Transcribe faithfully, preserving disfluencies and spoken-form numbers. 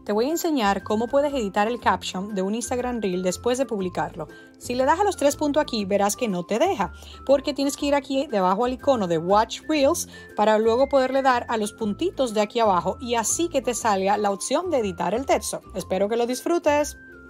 te voy a enseñar cómo puedes editar el caption de un Instagram Reel después de publicarlo. Si le das a los tres puntos aquí, verás que no te deja, porque tienes que ir aquí debajo al icono de Watch Reels para luego poderle dar a los puntitos de aquí abajo y así que te salga la opción de editar el texto. Espero que lo disfrutes.